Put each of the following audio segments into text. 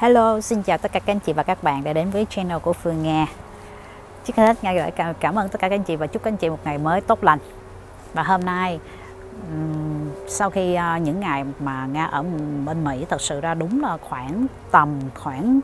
Hello, xin chào tất cả các anh chị và các bạn đã đến với channel của Phương Nga. Trước hết Nga gửi cảm ơn tất cả các anh chị và chúc các anh chị một ngày mới tốt lành. Và hôm nay sau khi những ngày mà Nga ở bên Mỹ thật sự ra đúng là khoảng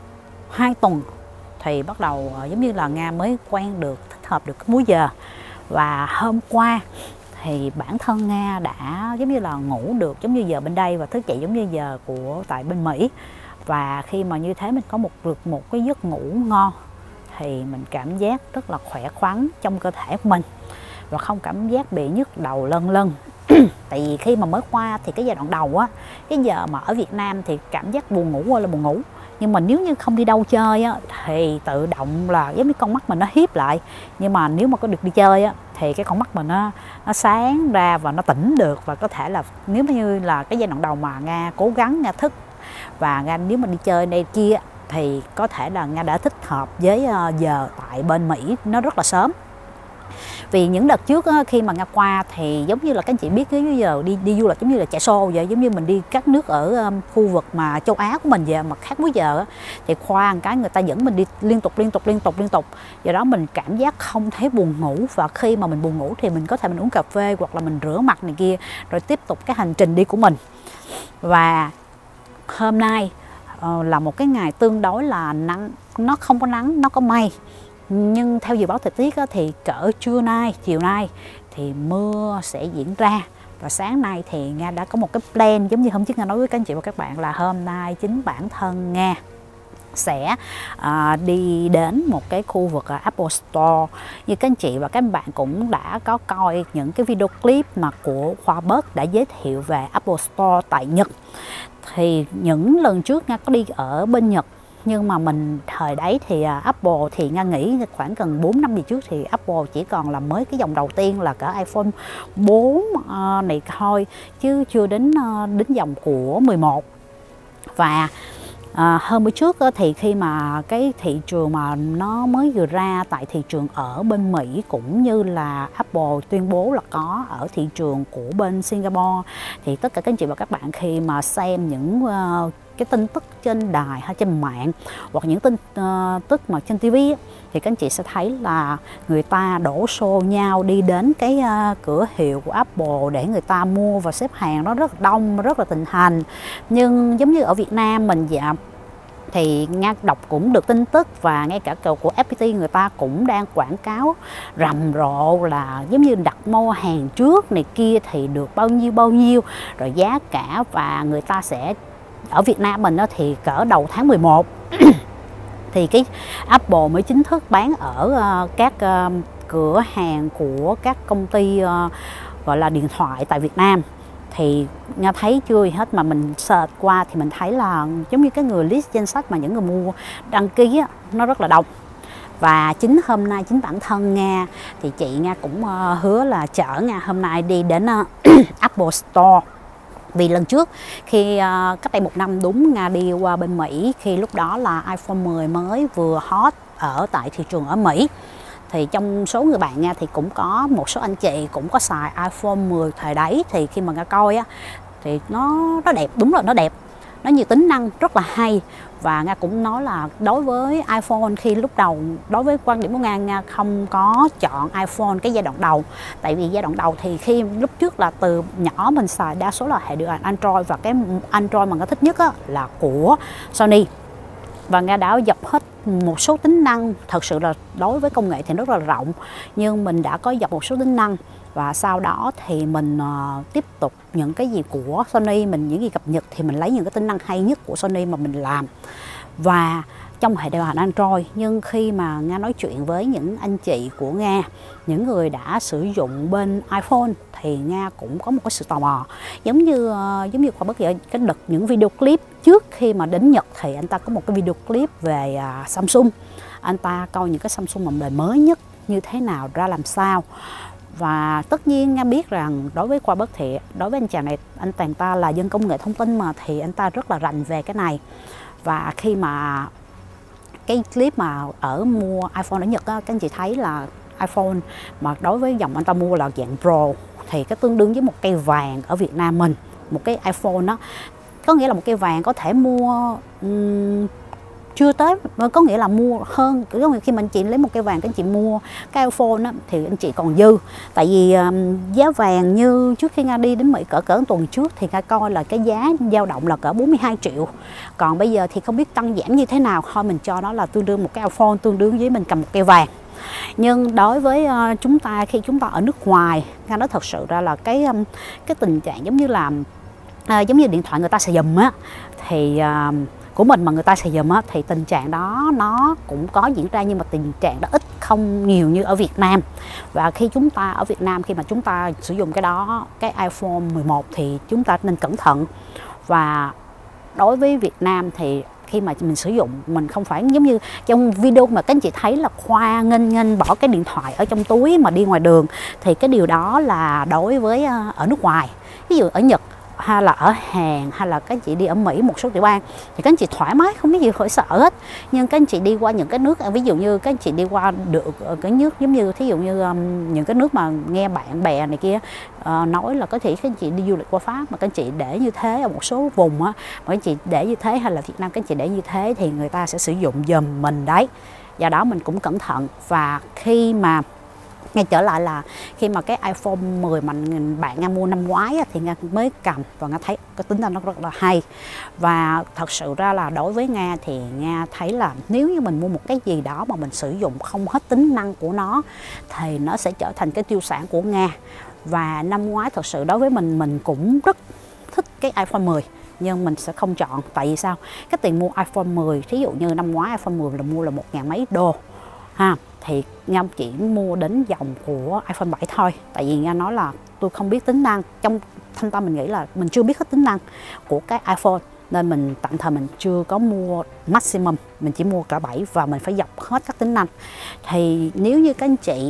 2 tuần thì bắt đầu giống như là Nga mới quen được, thích hợp được cái múi giờ. Và hôm qua thì bản thân Nga đã giống như là ngủ được giống như giờ bên đây và thức dậy giống như giờ của tại bên Mỹ. Và khi mà như thế mình có một cái giấc ngủ ngon thì mình cảm giác rất là khỏe khoắn trong cơ thể của mình và không cảm giác bị nhức đầu lân lân. Tại vì khi mà mới qua thì cái giai đoạn đầu á, cái giờ mà ở Việt Nam thì cảm giác buồn ngủ ơi là buồn ngủ. Nhưng mà nếu như không đi đâu chơi á, thì tự động là giống như con mắt mình nó hiếp lại. Nhưng mà nếu mà có được đi chơi á, thì cái con mắt mình nó sáng ra và nó tỉnh được. Và có thể là nếu như là cái giai đoạn đầu mà Nga cố gắng Nga thức và Nga nếu mà đi chơi đây kia thì có thể là Nga đã thích hợp với giờ tại bên Mỹ nó rất là sớm. Vì những đợt trước khi mà Nga qua thì giống như là các anh chị biết cái giờ đi du lịch giống như là chạy xô vậy, giống như mình đi các nước ở khu vực mà châu Á của mình về mà khác múi giờ thì khoan cái người ta dẫn mình đi liên tục. Do đó mình cảm giác không thấy buồn ngủ, và khi mà mình buồn ngủ thì mình có thể mình uống cà phê hoặc là mình rửa mặt này kia rồi tiếp tục cái hành trình đi của mình. Và hôm nay là một cái ngày tương đối là nắng, nó không có nắng, nó có mây. Nhưng theo dự báo thời tiết thì cỡ chiều nay thì mưa sẽ diễn ra. Và sáng nay thì Nga đã có một cái plan giống như hôm trước Nga nói với các anh chị và các bạn là hôm nay chính bản thân Nga sẽ đi đến một cái khu vực Apple Store. Như các anh chị và các bạn cũng đã có coi những cái video clip mà của Khoa Bớt đã giới thiệu về Apple Store tại Nhật. Thì những lần trước Nga có đi ở bên Nhật, nhưng mà mình thời đấy thì Apple thì Nga nghĩ khoảng gần 4 năm về trước thì Apple chỉ còn là mới cái dòng đầu tiên là cả iPhone 4 này thôi, chứ chưa đến dòng của 11. Và hôm bữa trước thì khi mà cái thị trường mà nó mới vừa ra tại thị trường ở bên Mỹ cũng như là Apple tuyên bố là có ở thị trường của bên Singapore, thì tất cả các anh chị và các bạn khi mà xem những cái tin tức trên đài hay trên mạng hoặc những tin tức mà trên TV thì các anh chị sẽ thấy là người ta đổ xô nhau đi đến cái cửa hiệu của Apple để người ta mua và xếp hàng nó rất đông, rất là thịnh hành. Nhưng giống như ở Việt Nam mình thì Nga đọc cũng được tin tức và ngay cả của FPT người ta cũng đang quảng cáo rầm rộ là giống như đặt mua hàng trước này kia thì được bao nhiêu rồi giá cả, và người ta sẽ ở Việt Nam mình thì cỡ đầu tháng 11 thì cái Apple mới chính thức bán ở các cửa hàng của các công ty gọi là điện thoại tại Việt Nam. Thì Nga thấy chưa hết mà mình search qua thì mình thấy là giống như cái người list danh sách mà những người mua đăng ký nó rất là đông. Và chính hôm nay chính bản thân Nga thì chị Nga cũng hứa là chở Nga hôm nay đi đến Apple Store. Vì lần trước khi cách đây 1 năm đúng Nga đi qua bên Mỹ, khi lúc đó là iPhone 10 mới vừa hot ở tại thị trường ở Mỹ. Thì trong số người bạn Nga thì cũng có một số anh chị cũng có xài iPhone 10 thời đấy. Thì khi mà Nga coi thì nó đẹp, đúng là nó đẹp, nó nhiều tính năng rất là hay. Và Nga cũng nói là đối với iPhone khi lúc đầu, đối với quan điểm của Nga không có chọn iPhone cái giai đoạn đầu. Tại vì giai đoạn đầu thì khi lúc trước là từ nhỏ mình xài đa số là hệ điều hành Android, và cái Android mà Nga thích nhất là của Sony. Và Nga đã dập hết một số tính năng, thật sự là đối với công nghệ thì rất là rộng, nhưng mình đã có dập một số tính năng. Và sau đó thì mình tiếp tục những cái gì của Sony, những gì cập nhật thì mình lấy những cái tính năng hay nhất của Sony mà mình làm. Và trong hệ điều hành Android, nhưng khi mà Nga nói chuyện với những anh chị của Nga, những người đã sử dụng bên iPhone, thì Nga cũng có một cái sự tò mò. Giống như qua bất kỳ cái đợt những video clip trước khi mà đến Nhật thì anh ta có một cái video clip về Samsung. Anh ta coi những cái Samsung mà đời mới nhất như thế nào, ra làm sao. Và tất nhiên Nga biết rằng đối với Khoa Bớt thì đối với anh chàng này, anh ta là dân công nghệ thông tin mà, thì anh ta rất là rành về cái này. Và khi mà cái clip mà ở mua iPhone ở Nhật các anh chị thấy là iPhone mà đối với dòng anh ta mua là dạng Pro thì cái tương đương với một cây vàng ở Việt Nam mình. Một cái iPhone có nghĩa là một cây vàng có thể mua chưa tới, có nghĩa là mua hơn, có nghĩa khi mà anh chị lấy một cây vàng, các anh chị mua cái iPhone á, thì anh chị còn dư. Tại vì giá vàng như trước khi Nga đi đến Mỹ cỡ tuần trước thì Nga coi là cái giá dao động là cỡ 42 triệu. Còn bây giờ thì không biết tăng giảm như thế nào, thôi mình cho nó là tương đương một cái iPhone, tương đương với mình cầm một cây vàng. Nhưng đối với chúng ta, khi chúng ta ở nước ngoài, Nga nói thật sự ra là cái tình trạng giống như là giống như điện thoại người ta xài giùm á, thì của mình mà người ta xài giùm á, thì tình trạng đó nó cũng có diễn ra, nhưng mà tình trạng đó ít không nhiều như ở Việt Nam. Và khi chúng ta ở Việt Nam, khi mà chúng ta sử dụng cái đó, cái iPhone 11 thì chúng ta nên cẩn thận. Và đối với Việt Nam thì khi mà mình sử dụng, mình không phải giống như trong video mà các anh chị thấy là Khoa nghênh bỏ cái điện thoại ở trong túi mà đi ngoài đường, thì cái điều đó là đối với ở nước ngoài, ví dụ ở Nhật hay là ở Hàn, hay là các anh chị đi ở Mỹ một số tiểu bang thì các anh chị thoải mái, không có gì phải sợ hết. Nhưng các anh chị đi qua những cái nước, ví dụ như các anh chị đi qua được cái nước giống như thí dụ như những cái nước mà nghe bạn bè này kia nói là có thể các anh chị đi du lịch qua Pháp mà các anh chị để như thế ở một số vùng á, mà các anh chị để như thế, hay là Việt Nam các anh chị để như thế, thì người ta sẽ sử dụng giùm mình đấy. Do đó mình cũng cẩn thận. Và khi mà ngay trở lại là khi mà cái iPhone 10 mà bạn Nga mua năm ngoái thì Nga mới cầm và Nga thấy cái tính năng nó rất là hay. Và thật sự ra là đối với Nga thì Nga thấy là nếu như mình mua một cái gì đó mà mình sử dụng không hết tính năng của nó thì nó sẽ trở thành cái tiêu sản của Nga. Và năm ngoái thật sự đối với mình cũng rất thích cái iPhone 10, nhưng mình sẽ không chọn. Tại vì sao? Cái tiền mua iPhone 10, thí dụ như năm ngoái iPhone 10 là mua là 1.000 mấy đô ha, thì Nga chỉ mua đến dòng của iPhone 7 thôi. Tại vì Nga nói là tôi không biết tính năng, trong thâm tâm mình nghĩ là mình chưa biết hết tính năng của cái iPhone, nên mình tạm thời mình chưa có mua maximum, mình chỉ mua cả 7 và mình phải dọc hết các tính năng. Thì nếu như các anh chị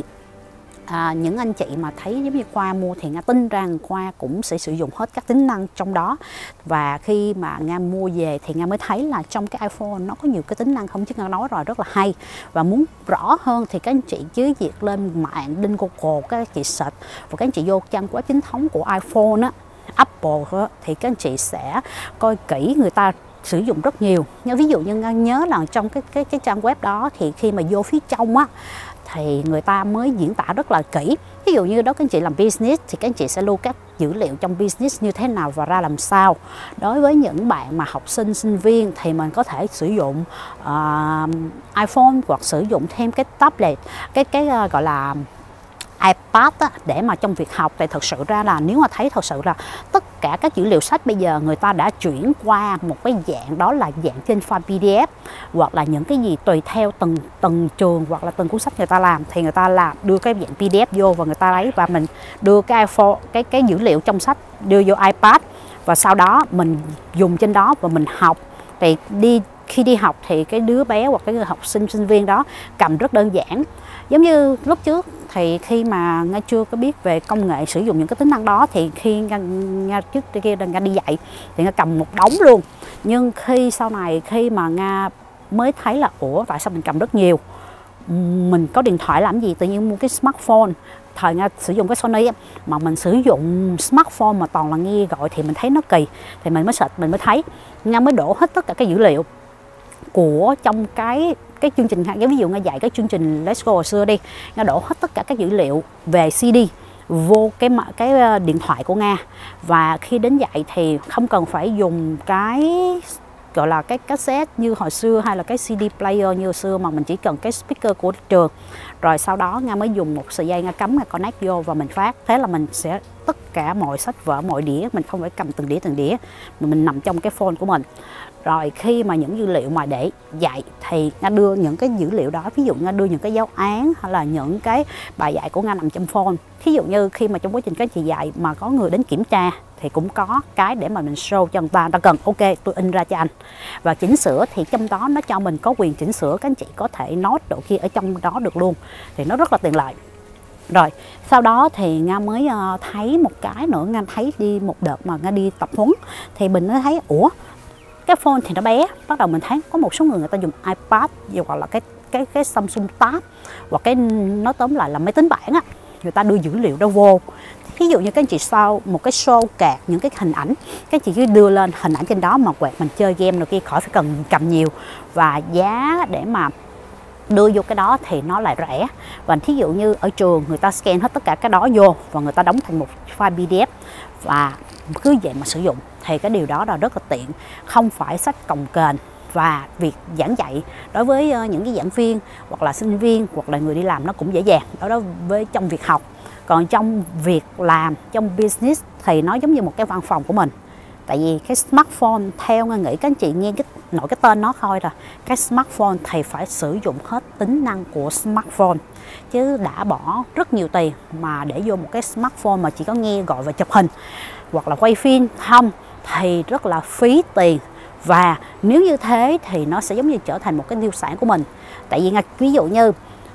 những anh chị mà thấy giống như Khoa mua thì Nga tin rằng Khoa cũng sẽ sử dụng hết các tính năng trong đó. Và khi mà Nga mua về thì Nga mới thấy là trong cái iPhone nó có nhiều cái tính năng không chứ Nga nói rồi rất là hay. Và muốn rõ hơn thì các anh chị cứ việc lên mạng đinh Google, các anh chị search và các anh chị vô trang web chính thống của iPhone á, Apple á, thì các anh chị sẽ coi kỹ người ta sử dụng rất nhiều. Ví dụ như Nga nhớ là trong cái trang web đó thì khi mà vô phía trong á thì người ta mới diễn tả rất là kỹ. Ví dụ như đó các anh chị làm business thì các anh chị sẽ lưu các dữ liệu trong business như thế nào và ra làm sao. Đối với những bạn mà học sinh, sinh viên thì mình có thể sử dụng iPhone hoặc sử dụng thêm cái tablet, cái gọi là iPad á, để mà trong việc học. Thì thật sự ra là nếu mà thấy thật sự là tất cả các dữ liệu sách bây giờ người ta đã chuyển qua một cái dạng, đó là dạng trên file PDF, hoặc là những cái gì tùy theo từng trường hoặc là từng cuốn sách người ta làm, thì người ta làm đưa cái dạng PDF vô và người ta lấy, và mình đưa cái iPhone, cái dữ liệu trong sách đưa vô iPad, và sau đó mình dùng trên đó và mình học. Thì khi đi học thì cái đứa bé hoặc cái người học sinh, sinh viên đó cầm rất đơn giản. Giống như lúc trước thì khi mà Nga chưa có biết về công nghệ sử dụng những cái tính năng đó, thì khi Nga trước kia Nga đi dạy thì Nga cầm một đống luôn. Nhưng khi sau này khi mà Nga mới thấy là ủa tại sao mình cầm rất nhiều, mình có điện thoại làm gì, tự nhiên mua cái smartphone. Thời Nga sử dụng cái Sony mà mình sử dụng smartphone mà toàn là nghe gọi thì mình thấy nó kỳ. Thì mình mới search, mình mới thấy, Nga mới đổ hết tất cả cái dữ liệu của trong cái chương trình. Ví dụ Nga dạy cái chương trình Let's Go hồi xưa đi, Nga đổ hết tất cả các dữ liệu về CD vô cái điện thoại của Nga. Và khi đến dạy thì không cần phải dùng cái gọi là cái cassette như hồi xưa hay là cái CD player như hồi xưa, mà mình chỉ cần cái speaker của trường. Rồi sau đó Nga mới dùng một sợi dây Nga cắm, Nga connect vô và mình phát. Thế là mình sẽ tất cả mọi sách vở, mọi đĩa, mình không phải cầm từng đĩa mà mình nằm trong cái phone của mình. Rồi khi mà những dữ liệu mà để dạy thì Nga đưa những cái dữ liệu đó, ví dụ Nga đưa những cái giáo án hay là những cái bài dạy của Nga nằm trong phone. Ví dụ như khi mà trong quá trình các chị dạy mà có người đến kiểm tra thì cũng có cái để mà mình show cho người ta cần ok tôi in ra cho anh. Và chỉnh sửa thì trong đó nó cho mình có quyền chỉnh sửa, các anh chị có thể note độ kia ở trong đó được luôn, thì nó rất là tiện lợi. Rồi sau đó thì Nga mới thấy một cái nữa. Nga thấy đi một đợt mà Nga đi tập huấn thì mình mới thấy ủa cái phone thì nó bé. Bắt đầu mình thấy có một số người ta dùng iPad hoặc là cái Samsung Tab, hoặc cái nói tóm lại là máy tính bảng á, người ta đưa dữ liệu đó vô Ví dụ như các anh chị sau một cái show card những cái hình ảnh, các anh chị cứ đưa lên hình ảnh trên đó mà quẹt mình chơi game rồi kia, khỏi phải cần cầm nhiều, và giá để mà đưa vô cái đó thì nó lại rẻ. Và thí dụ như ở trường người ta scan hết tất cả cái đó vô và người ta đóng thành một file PDF và cứ vậy mà sử dụng, thì cái điều đó là rất là tiện, không phải sách cồng kềnh. Và việc giảng dạy đối với những cái giảng viên hoặc là sinh viên hoặc là người đi làm nó cũng dễ dàng đó với trong việc học. Còn trong việc làm, trong business thì nó giống như một cái văn phòng của mình. Tại vì cái smartphone, theo Nga nghĩ các anh chị nghe nội cái tên nó thôi rồi, cái smartphone thì phải sử dụng hết tính năng của smartphone, chứ đã bỏ rất nhiều tiền mà để vô một cái smartphone mà chỉ có nghe gọi và chụp hình hoặc là quay phim không thì rất là phí tiền. Và nếu như thế thì nó sẽ giống như trở thành một cái tiêu sản của mình. Tại vì ví dụ như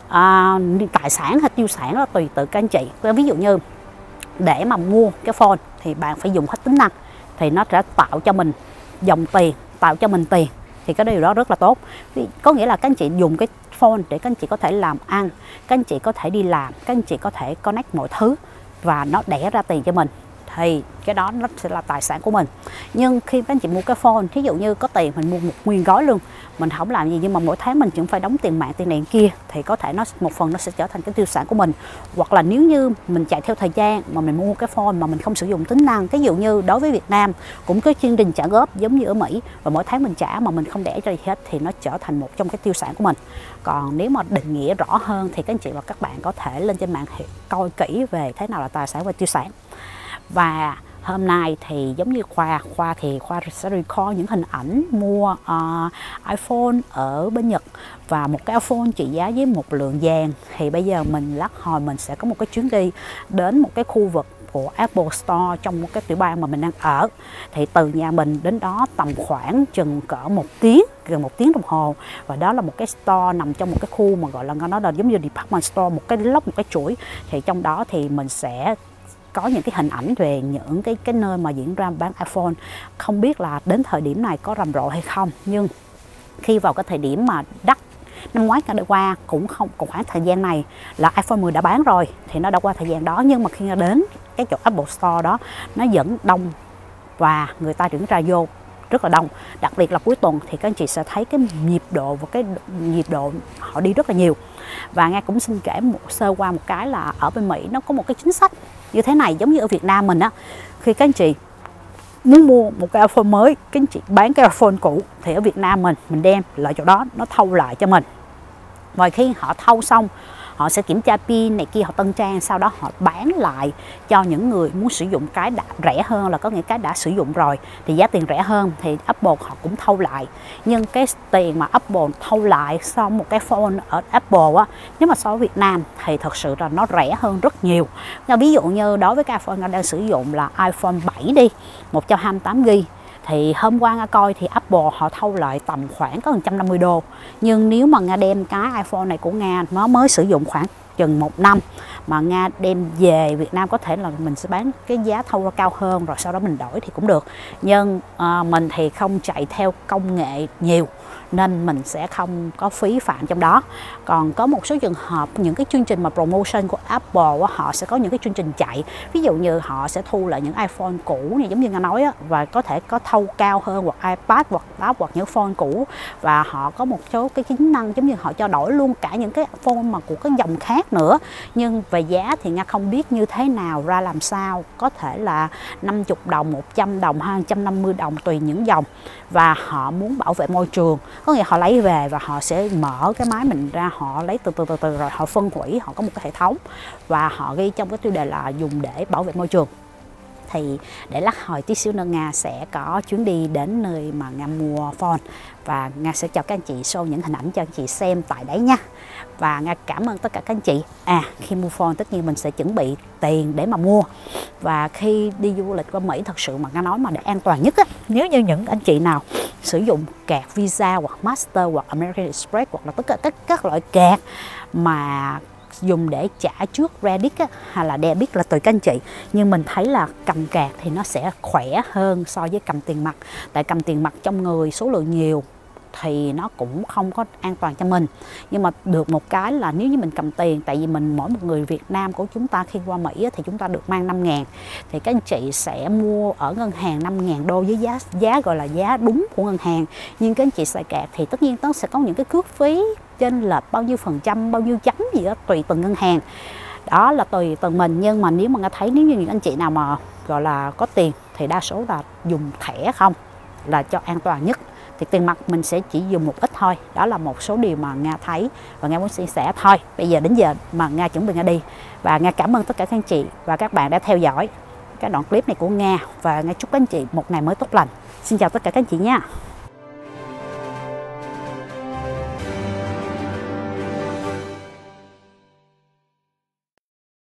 tài sản hay tiêu sản đó tùy tự các anh chị. Ví dụ như để mà mua cái phone thì bạn phải dùng hết tính năng, thì nó sẽ tạo cho mình dòng tiền, tạo cho mình tiền, thì cái điều đó rất là tốt. Có nghĩa là các anh chị dùng cái phone để các anh chị có thể làm ăn, các anh chị có thể đi làm, các anh chị có thể connect mọi thứ và nó đẻ ra tiền cho mình, thì cái đó nó sẽ là tài sản của mình. Nhưng khi các anh chị mua cái phone, thí dụ như có tiền mình mua một nguyên gói luôn, mình không làm gì nhưng mà mỗi tháng mình cũng phải đóng tiền mạng, tiền này kia, thì có thể nó một phần nó sẽ trở thành cái tiêu sản của mình. Hoặc là nếu như mình chạy theo thời gian mà mình mua cái phone mà mình không sử dụng tính năng, ví dụ như đối với Việt Nam cũng có chương trình trả góp giống như ở Mỹ, và mỗi tháng mình trả mà mình không để cho gì hết thì nó trở thành một trong cái tiêu sản của mình. Còn nếu mà định nghĩa rõ hơn thì các anh chị và các bạn có thể lên trên mạng coi kỹ về thế nào là tài sản và tiêu sản. Và hôm nay thì giống như Khoa thì Khoa sẽ record những hình ảnh mua iPhone ở bên Nhật, và một cái iPhone trị giá với một lượng vàng. Thì bây giờ mình lát hồi mình sẽ có một cái chuyến đi đến một cái khu vực của Apple Store trong một cái tiểu bang mà mình đang ở. Thì từ nhà mình đến đó tầm khoảng chừng cỡ gần một tiếng đồng hồ. Và đó là một cái store nằm trong một cái khu mà gọi là nó là giống như department store, một cái lốc, một cái chuỗi. Thì trong đó thì mình sẽ có những cái hình ảnh về những cái nơi mà diễn ra bán iPhone. Không biết là đến thời điểm này có rầm rộ hay không, nhưng khi vào cái thời điểm mà đắt năm ngoái đã qua cũng khoảng thời gian này là iPhone 10 đã bán rồi, thì nó đã qua thời gian đó. Nhưng mà khi nó đến cái chỗ Apple Store đó nó vẫn đông và người ta đứng ra vô rất là đông. Đặc biệt là cuối tuần thì các anh chị sẽ thấy cái nhịp độ và cái nhịp độ họ đi rất là nhiều. Và Nga cũng xin kể sơ qua một cái là ở bên Mỹ nó có một cái chính sách như thế này, giống như ở Việt Nam mình á, khi các anh chị muốn mua một cái iPhone mới, các anh chị bán cái iPhone cũ, thì ở Việt Nam mình đem lại chỗ đó nó thâu lại cho mình. Và khi họ thâu xong, họ sẽ kiểm tra pin này kia, họ tân trang, sau đó họ bán lại cho những người muốn sử dụng cái đã rẻ hơn, là có nghĩa cái đã sử dụng rồi thì giá tiền rẻ hơn, thì Apple họ cũng thâu lại. Nhưng cái tiền mà Apple thâu lại sau một cái phone ở Apple á, nếu mà so với Việt Nam thì thật sự là nó rẻ hơn rất nhiều. Ví dụ như đối với cái iPhone nó đang sử dụng là iPhone 7 đi, 128GB, thì hôm qua Nga coi thì Apple họ thâu lại tầm khoảng có 150 đô. Nhưng nếu mà Nga đem cái iPhone này của Nga nó mới sử dụng khoảng chừng 1 năm mà Nga đem về Việt Nam, có thể là mình sẽ bán cái giá thâu ra cao hơn rồi sau đó mình đổi thì cũng được. Nhưng mình thì không chạy theo công nghệ nhiều nên mình sẽ không có phí phạm trong đó. Còn có một số trường hợp những cái chương trình mà promotion của Apple họ sẽ có những cái chương trình chạy, ví dụ như họ sẽ thu lại những iPhone cũ này giống như Nga nói á, và có thể có thâu cao hơn, hoặc iPad hoặc laptop hoặc những phone cũ, và họ có một số cái tính năng giống như họ cho đổi luôn cả những cái phone mà của cái dòng khác nữa. Nhưng về giá thì Nga không biết như thế nào, ra làm sao, có thể là 50 đồng, 100 đồng, 250 đồng tùy những dòng. Và họ muốn bảo vệ môi trường, có nghĩa họ lấy về và họ sẽ mở cái máy mình ra, họ lấy từ từ rồi họ phân hủy, họ có một cái hệ thống và họ ghi trong cái tiêu đề là dùng để bảo vệ môi trường. Thì để lát hồi tí xíu nữa Nga sẽ có chuyến đi đến nơi mà Nga mua phone, và Nga sẽ cho các anh chị show những hình ảnh cho anh chị xem tại đấy nha. Và Nga cảm ơn tất cả các anh chị. Khi mua phone tất nhiên mình sẽ chuẩn bị tiền để mà mua. Và khi đi du lịch qua Mỹ, thật sự mà Nga nói mà để an toàn nhất á, nếu như những anh chị nào sử dụng card Visa hoặc Master hoặc American Express hoặc là tất cả các loại card mà dùng để trả trước credit á, hay là debit là tùy các anh chị. Nhưng mình thấy là cầm card thì nó sẽ khỏe hơn so với cầm tiền mặt. Tại cầm tiền mặt trong người số lượng nhiều, thì nó cũng không có an toàn cho mình. Nhưng mà được một cái là nếu như mình cầm tiền, tại vì mỗi một người Việt Nam của chúng ta khi qua Mỹ thì chúng ta được mang 5.000, thì các anh chị sẽ mua ở ngân hàng 5.000 đô với giá gọi là giá đúng của ngân hàng. Nhưng các anh chị xài card thì tất nhiên nó sẽ có những cái cước phí chênh lệch bao nhiêu phần trăm, bao nhiêu chấm gì đó tùy từng ngân hàng. Đó là tùy từng mình. Nhưng mà nếu mà Nga thấy nếu như những anh chị nào mà gọi là có tiền thì đa số là dùng thẻ không là cho an toàn nhất. Thì tiền mặt mình sẽ chỉ dùng một ít thôi. Đó là một số điều mà Nga thấy và Nga muốn chia sẻ thôi. Bây giờ đến giờ mà Nga chuẩn bị Nga đi. Và Nga cảm ơn tất cả các anh chị và các bạn đã theo dõi cái đoạn clip này của Nga. Và Nga chúc các anh chị một ngày mới tốt lành. Xin chào tất cả các anh chị nha.